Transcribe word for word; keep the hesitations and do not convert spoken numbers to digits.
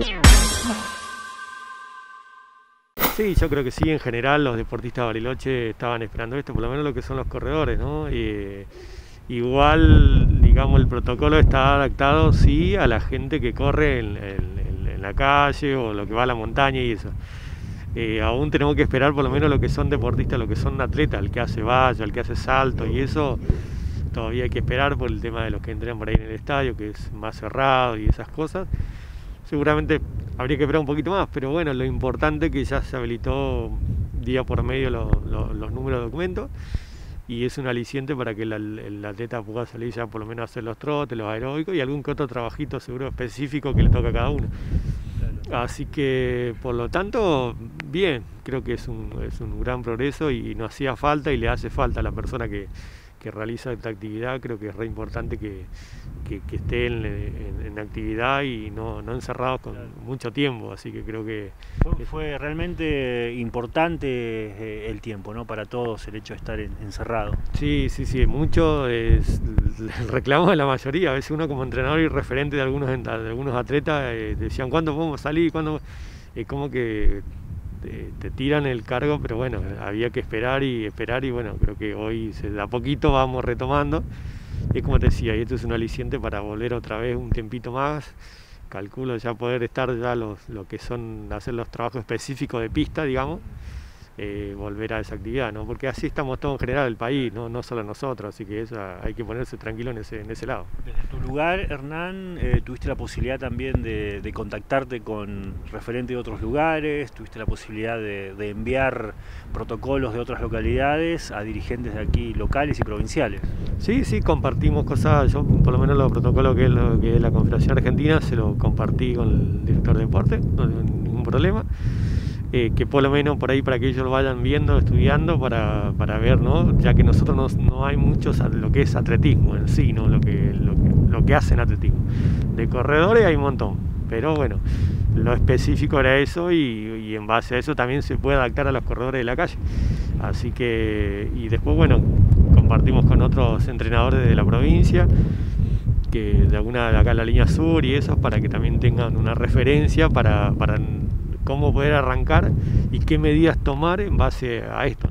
Sí, yo creo que sí, en general los deportistas de Bariloche estaban esperando esto, por lo menos lo que son los corredores, ¿no? Y, igual, digamos, el protocolo está adaptado, sí, a la gente que corre en, en, en la calle o lo que va a la montaña y eso. Eh, aún tenemos que esperar por lo menos lo que son deportistas, lo que son atletas, el que hace valla, el que hace salto y eso, todavía hay que esperar por el tema de los que entrenan por ahí en el estadio, que es más cerrado y esas cosas. Seguramente habría que esperar un poquito más, pero bueno, lo importante es que ya se habilitó día por medio lo, lo, los números de documentos y es un aliciente para que el, el atleta pueda salir ya por lo menos a hacer los trotes, los aeróbicos y algún que otro trabajito seguro específico que le toca a cada uno. Así que, por lo tanto, bien, creo que es un, es un gran progreso y no hacía falta y le hace falta a la persona que, que realiza esta actividad. Creo que es re importante que, que, que esté en, en, en actividad y no, no encerrado con claro. mucho tiempo, así que creo que... Fue, fue realmente importante el tiempo, ¿no? Para todos, el hecho de estar en, encerrado. Sí, sí, sí, mucho es el reclamo de la mayoría. A veces uno como entrenador y referente de algunos, de algunos atletas eh, decían, ¿cuándo podemos salir? ¿Cuándo? Es como que te, te tiran el cargo, pero bueno, había que esperar y esperar y bueno, creo que hoy se, de a poquito vamos retomando. Es como te decía, y esto es un aliciente para volver otra vez un tiempito más. Calculo ya poder estar ya los, lo que son hacer los trabajos específicos de pista, digamos, eh, volver a esa actividad, ¿no? Porque así estamos todos en general el país, no, no solo nosotros, así que eso hay que ponerse tranquilo en ese, en ese lado. Desde tu lugar, Hernán, eh, tuviste la posibilidad también de, de contactarte con referentes de otros lugares, tuviste la posibilidad de, de enviar protocolos de otras localidades a dirigentes de aquí locales y provinciales. Sí, sí, compartimos cosas, yo por lo menos los protocolos que es, lo, que es la Confederación Argentina se lo compartí con el director de deporte, no hay ningún problema. Eh, que por lo menos por ahí para que ellos lo vayan viendo, estudiando, para, para ver, ¿no? Ya que nosotros no, no hay muchos lo que es atletismo en sí, ¿no? Lo que, lo que, lo que hacen atletismo. De corredores hay un montón, pero bueno, lo específico era eso y, y en base a eso también se puede adaptar a los corredores de la calle. Así que, y después, bueno, compartimos con otros entrenadores de la provincia, que de alguna de acá en la línea sur y eso, para que también tengan una referencia para... para cómo poder arrancar y qué medidas tomar en base a esto.